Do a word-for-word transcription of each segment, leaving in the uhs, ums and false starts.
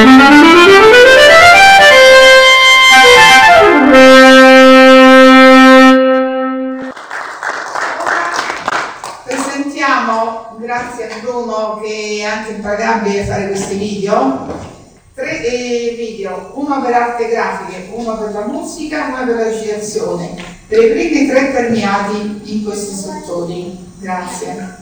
Presentiamo, grazie a Bruno che è anche impagabile fare questi video, tre eh, video, uno per arte grafiche, uno per la musica, uno per la recitazione, per i primi tre premiati in questi settori. Grazie.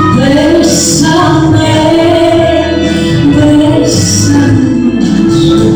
Bésame, bésame.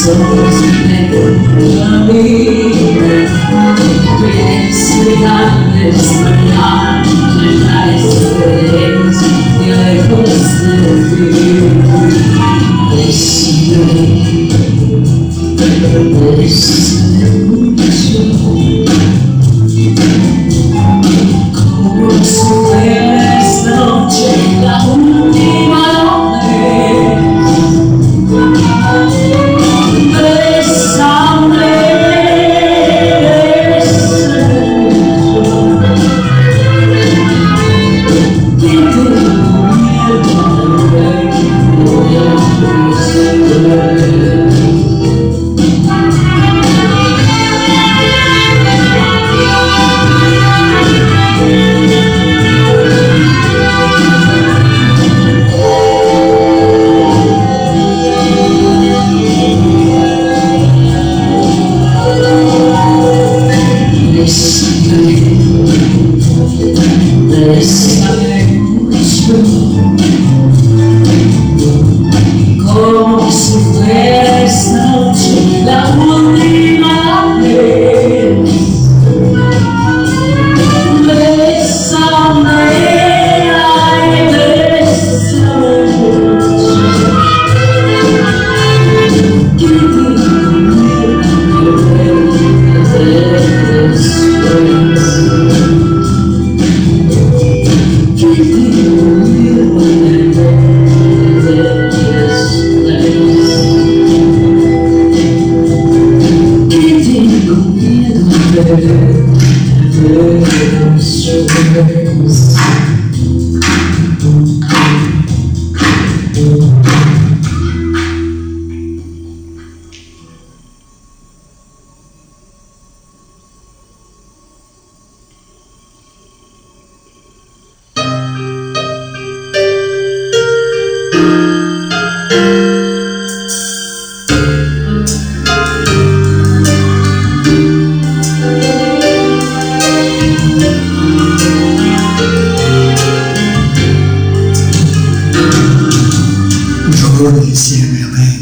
Insieme a me,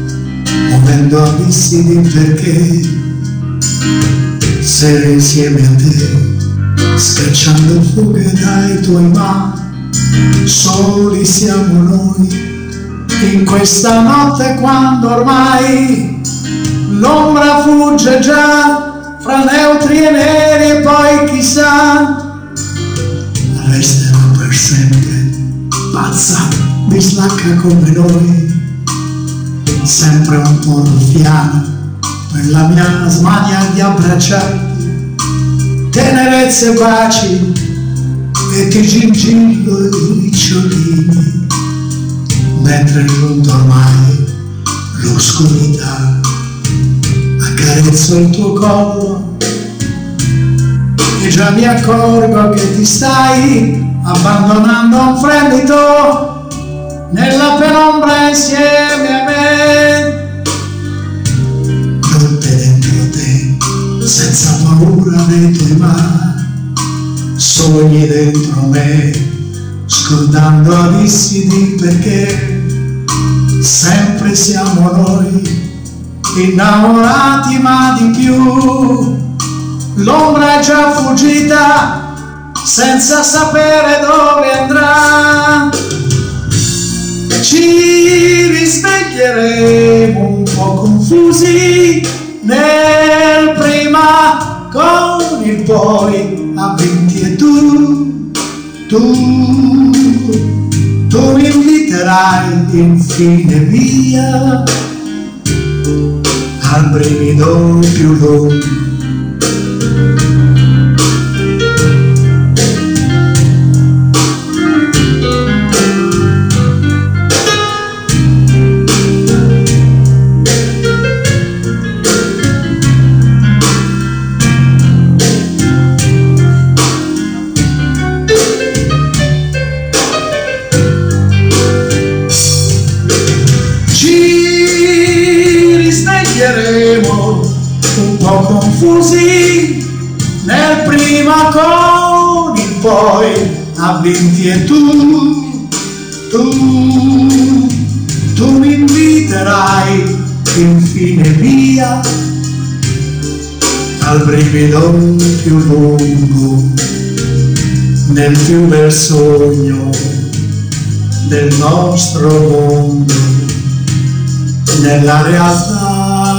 muovendo abissi di perché, sera insieme a te, scacciando fughe dai tuoi mari, soli siamo noi, in questa notte quando ormai l'ombra fugge già fra neutri e neri e poi chissà, resterà per sempre, pazza, bislacca come noi, sempre un po' ruffiana per la mia smania di abbracciarti, tenerezze e baci e ti gingillo i ricciolini, mentre giunto ormai l'oscurità accarezzo il tuo collo e già mi accorgo che ti stai abbandonando a un fremito nella penombra insieme a me, notte dentro te, senza paura dei tuoi mari, sogni dentro me, scordando abissi di perché, sempre siamo noi, innamorati ma di più, l'ombra è già fuggita, senza sapere dove andrà. Ci risveglieremo un po' confusi nel prima con il poi avvinti e tu, tu, tu mi inviterai infine via al brivido più lungo. Un po' confusi nel prima con il poi avvinti e tu, tu, tu mi inviterai infine via al brivido più lungo nel più bel sogno del nostro mondo, nella realtà.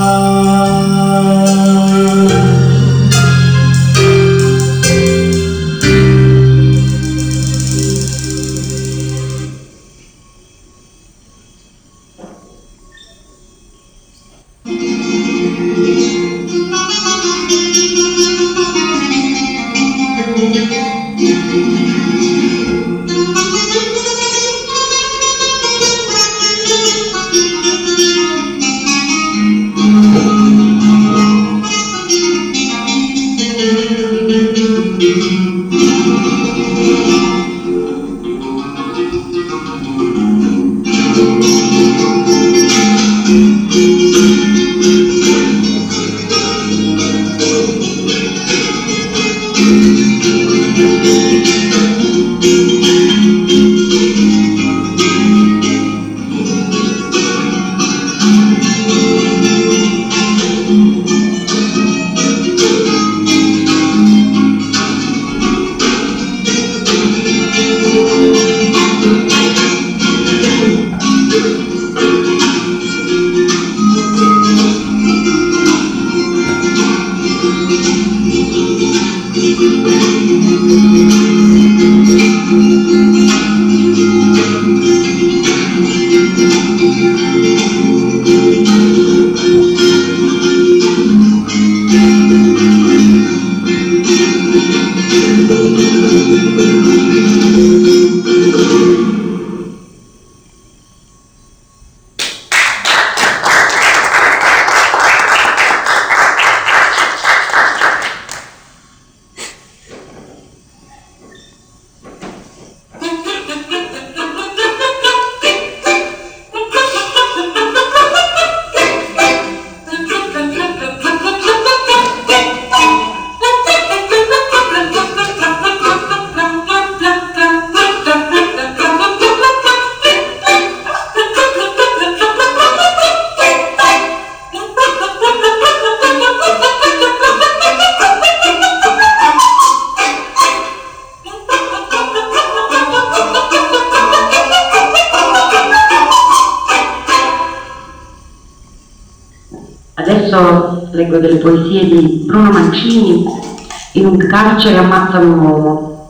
Adesso leggo delle poesie di Bruno Mancini. In un carcere ammazzano un uomo.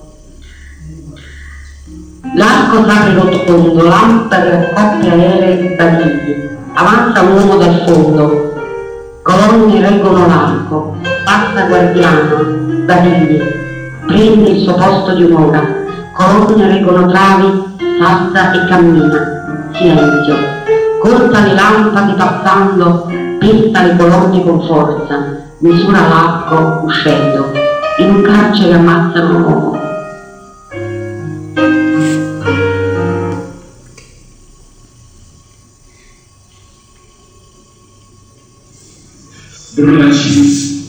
L'arco s'apre rotondo, lampade, coppie aeree, badigli. Avanza un uomo dal fondo. Colonne reggono l'arco. Passa guardiano, badigli. Prende il suo posto di un'ora. Colonne reggono travi, passa e cammina. Silenzio. Corta le lampade passando, pesta le colonne con forza, misura l'arco uscendo. In un carcere ammazzano un uomo. Bruno Mancini.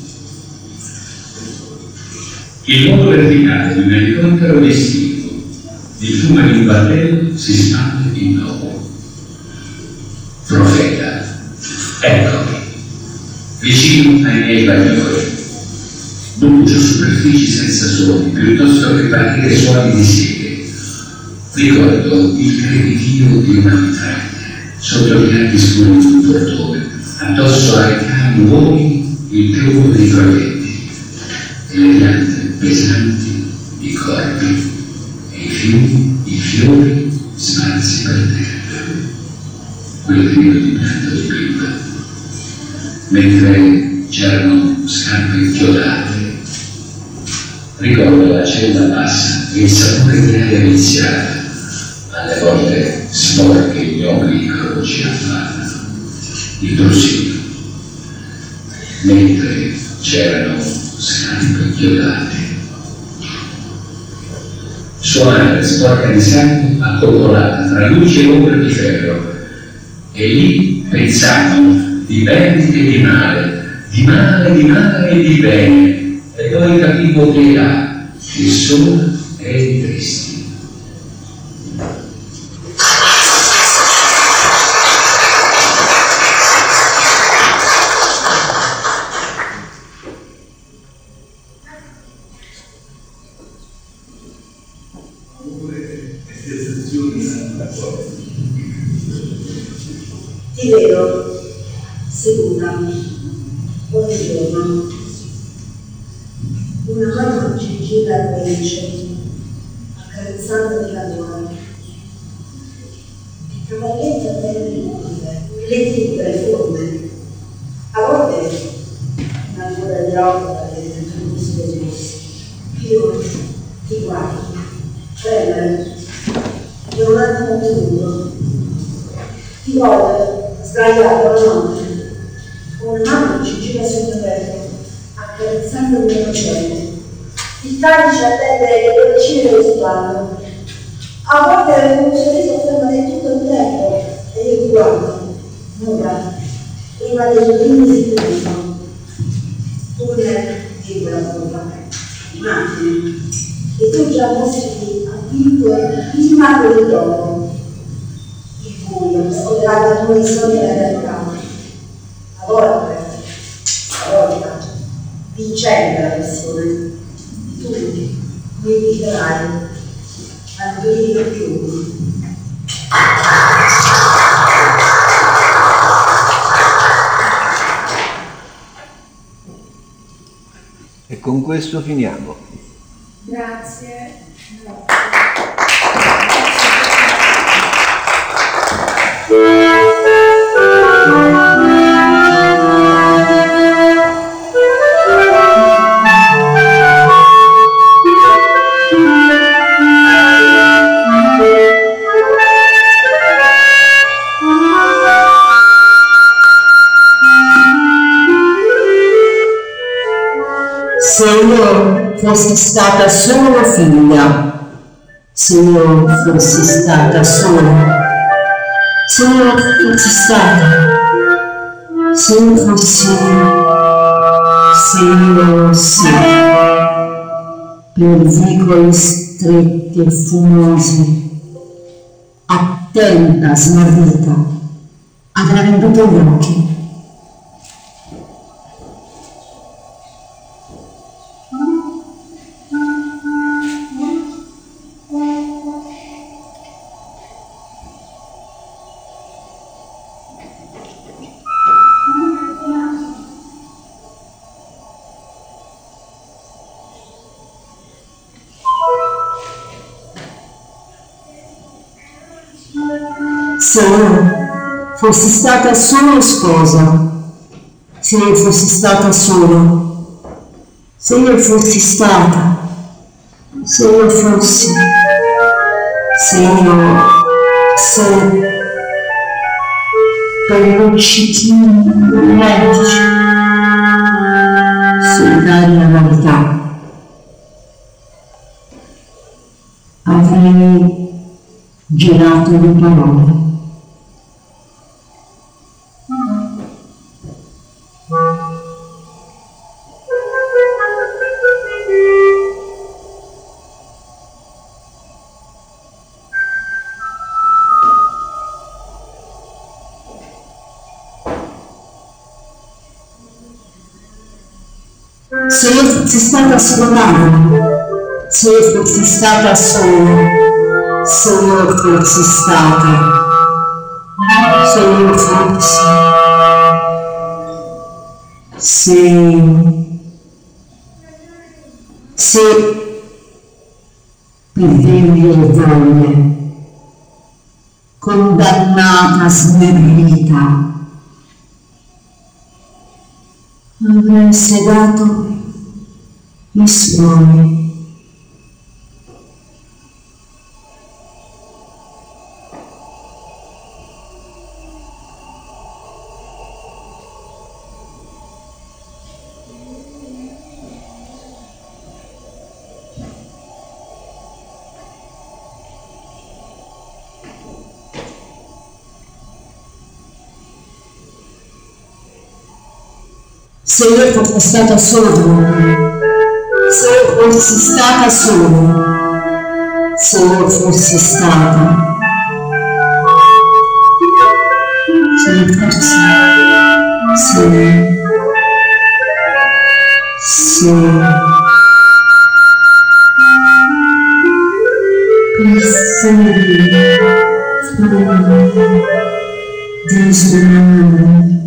Il volo verticale di un elicottero è estinto, il fumo di un baldello si spande in loco. Profeta, eccomi, vicino ai miei bagliori, buccio superfici senza suoni, piuttosto che partire suoni di sede. Ricordo il crepitio di una mitraglia, sotto gli archi scuri di un portone, addosso ai cani uomini il piumo dei proiettili, e le piante pesanti, i corpi, e i fiumi, i fiori sparsi per terra. Quel grido di pianto di prima, mentre c'erano scarpe inchiodate. Ricordo la cella bassa e il sapore di aria viziata, alle volte sporche ignobili croci affannano, il brusino, mentre c'erano scarpe inchiodate. Sua madre, sporca di sangue, accoccolata tra luce e ombre di ferro, e lì pensavano di bene e di male, di male, di male e di bene, e poi capivo che là, che sola e tristi. Ti vedo seduta ogni giorno, una mano ci gira il pelice, accarezzandoti la gola, di cavalletti a pelle liquide, le tigre forme, a volte una coda di roba che dentro un discorso, io ti guardo, prendere, per un attimo tenuto, ti vuole sdraiato la notte, con una mano ci gira sul mio petto, accarezzando il mio nocente. Il calice attende le bollicine dello sguardo. A volte un sorriso ferma di tutto il tempo e io ti guardo, nuda, prima del brindisi di tutto. Tunnel di quella curva, immagine, e tu già mostri attinto e prima del dopo. Il buio, scollegato a tuoi sogni della realtà. A volte, a volta, vincente la pressione. Tu mi inviterai a non dire più. E con questo finiamo. Grazie. Se io fossi stata solo figlia, se io fossi stata sola, se io fossi stata, se io fossi, se io sì, per vicoli stretti e fumosi, attenta, smarrita, avrei venduto gli occhi. Se io fossi stata solo sposa, se io fossi stata solo, se io fossi stata, se io fossi, se io, se per luccichini elettrici, solitaria verità, avrei girato le parole. Se io fossi stata sola, se io fossi stata sola, se io fossi stata, se io fossi, se, se per veglie e voglie, condannata, smerrita, avrei sedato i suoni. Se io fossi stata sola, se io fossi stata sola, se io fossi stata, se io fossi, se, se, per sempre. disumano,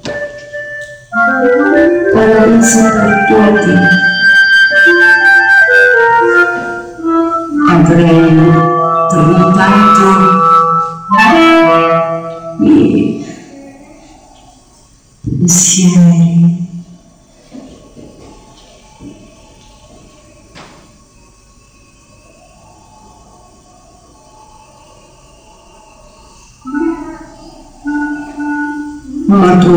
paradiso perduti, avrei trovato i pensieri. Ma tu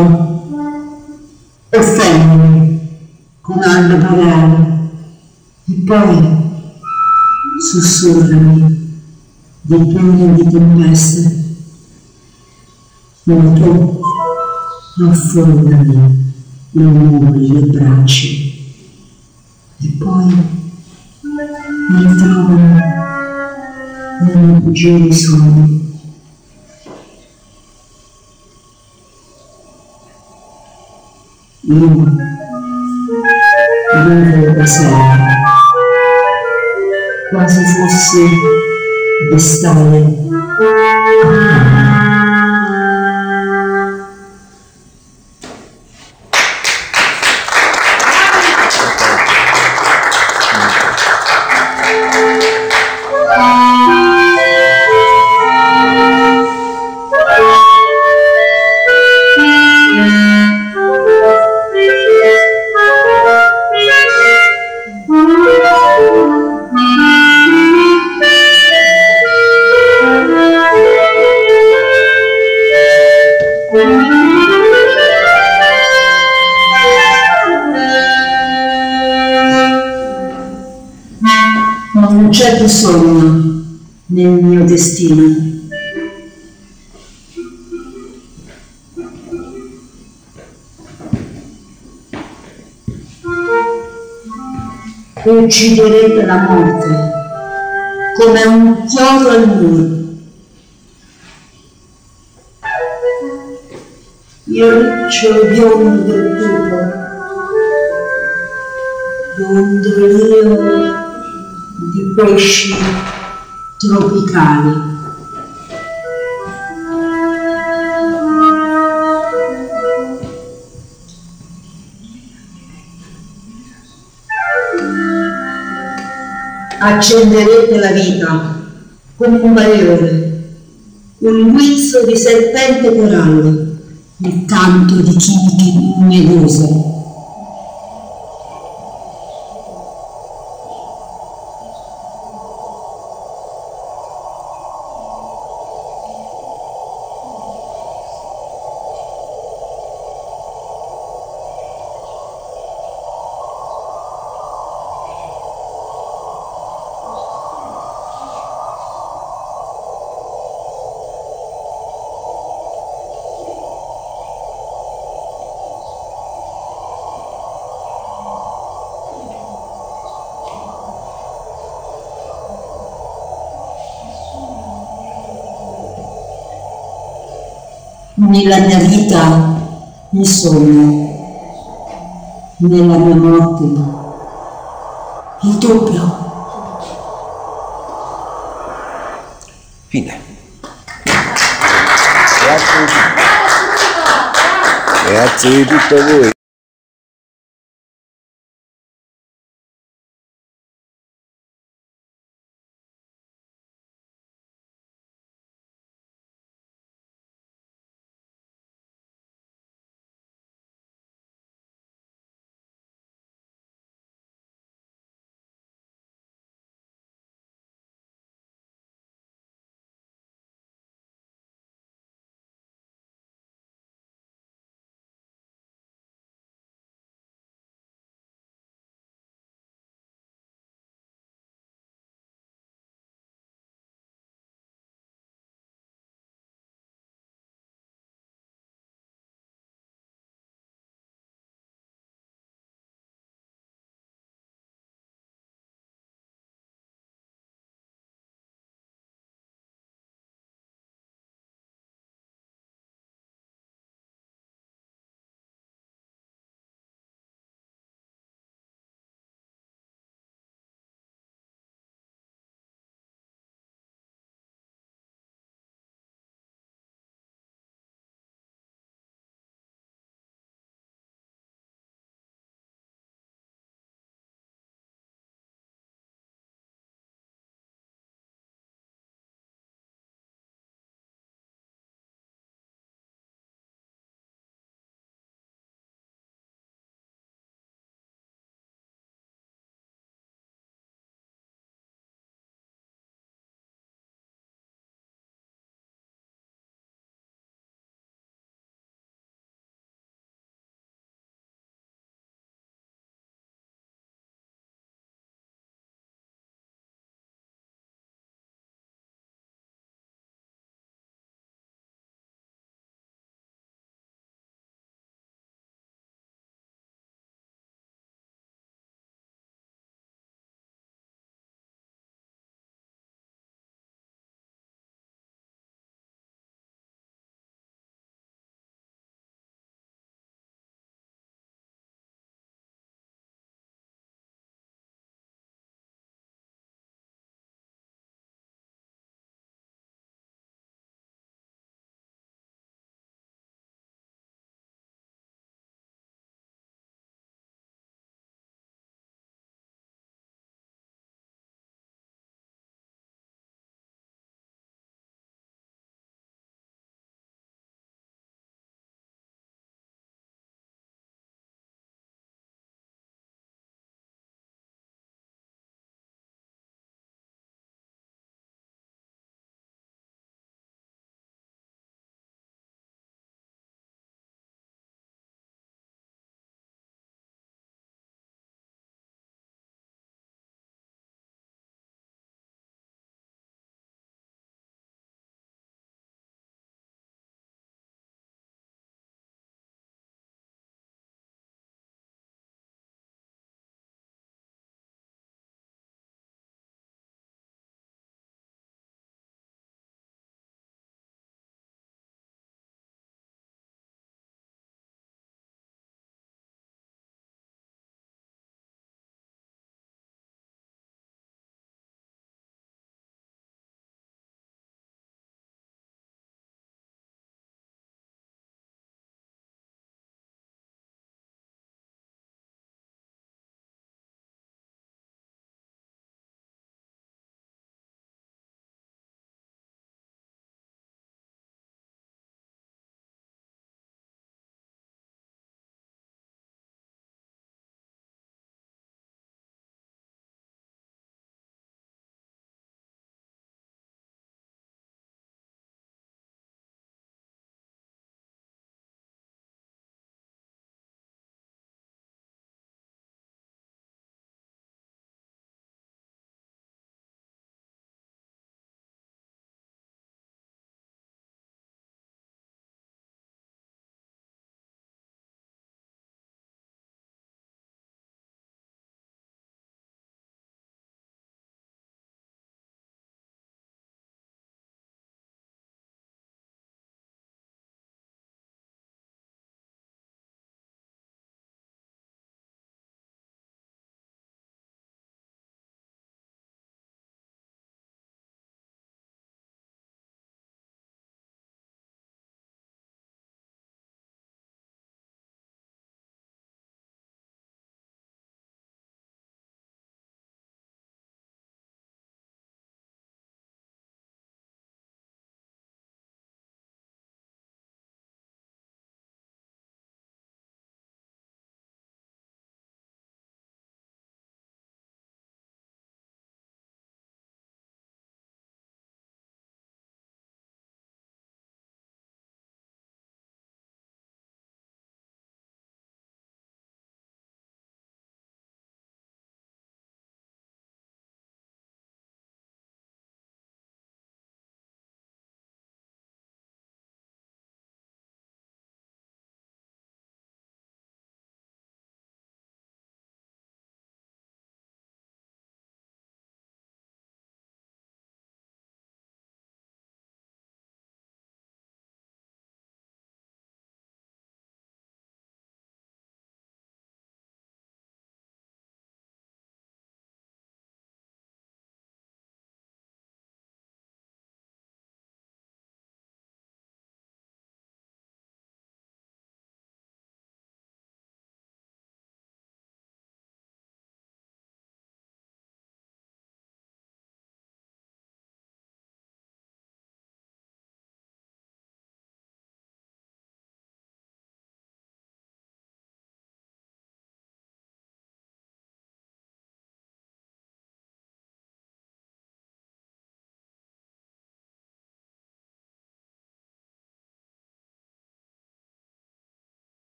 offendi con alba parale e poi sussurrami di pugni di tempeste. Ma tu affondami i muri, le braccia e poi mi ritrovano nei miei peggiori sogni. Io vivo da sera, quasi fossi bestiale. Ma non c'è più sogno nel mio destino. Ucciderete la morte come un chiodo al muro. Il riccio biondo del lupo, dondolio di pesci tropicali. Accenderete la vita come un bagliore, un guizzo di serpente corallo, il canto di chimiche meduse. Nella mia vita mi sogno, nella mia morte il doppio. Fine. Grazie. Grazie di tutto a voi.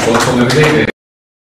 come vedete